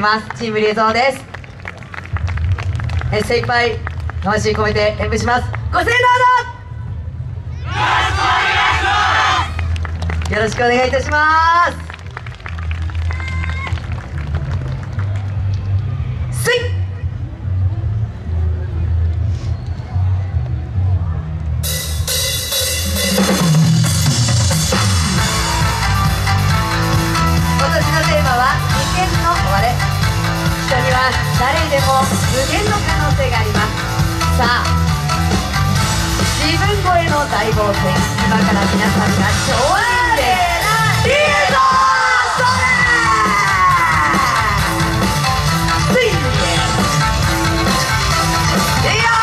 ます。チームリエゾーです。精一杯魂込めて演舞します。ご声援どうぞよろしくお願いいたします。スイッ誰でも無限の可能性があります。さあ、自分超えの大冒険、今から皆さんが挑戦です。いいぞー、それー、ついにいや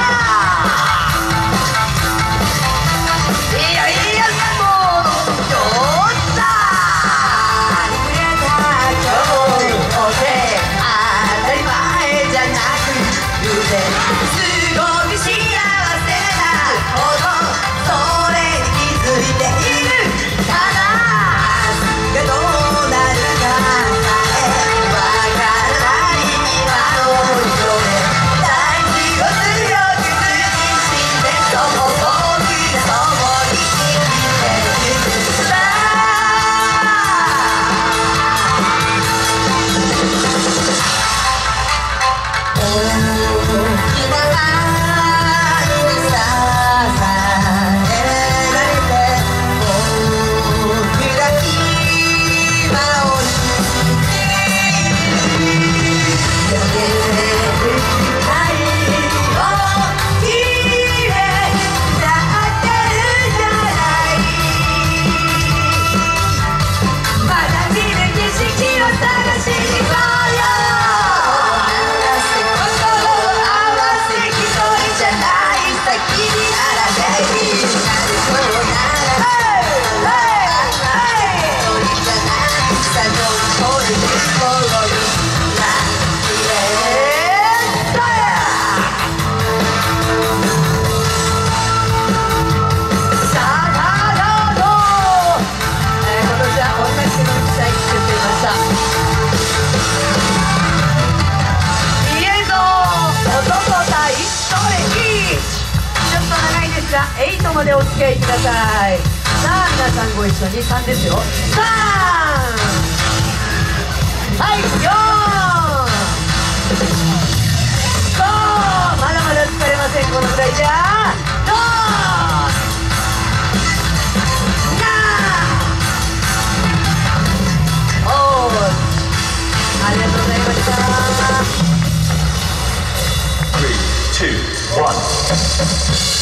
ー、いやいや、もう上手だー、くれた今日すごく幸せなほどそれに気づいている。ただ明日がどうなるかさえわからない今の色で大地を強く突きしてそう僕が共に生きている。8までお付き合いください。さあ皆さんご一緒に3ですよ。3、はい、4、5、まだまだ疲れません。このぐらいじゃ6、7、ありがとうございました。3、2、1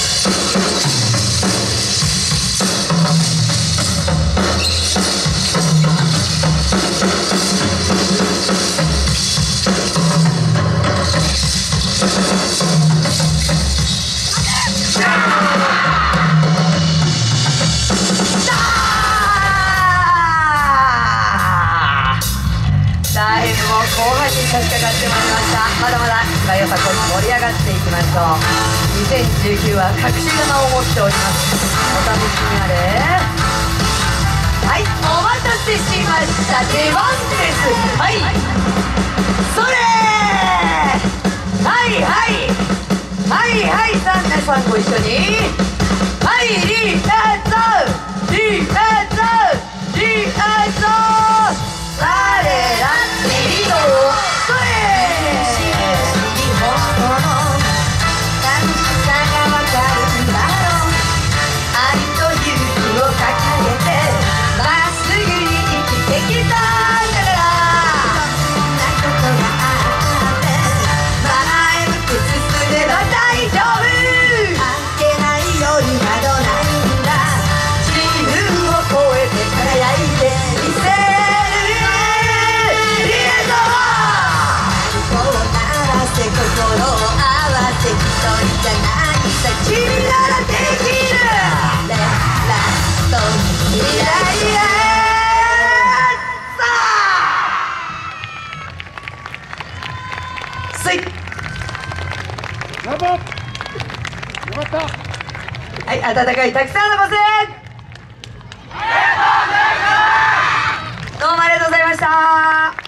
後半に差し掛かってまいりました。まだまだ芝居よさこい盛り上がっていきましょう。2019は隠し玉を持っております。お楽しみあれ。はい、お待たせしました、出番です。はい、それー、はいはいはいはい、さあ皆さんご一緒に、はい、リーエットリーエットリーエット、我らリードそれ本当の楽しさがわかるんだろう。愛と勇気を掲げてまっすぐに生きてきたんだから。そんなことがあって前向き進めば大丈夫。関係ないよりなどないんだ。自分を超えて輝いてみせる。心を合わせ一人じゃないさ、君ならできる。レラッと未来へさあスイッ頑張っよかった。 はい、温かいたくさんのご声援どうもありがとうございました。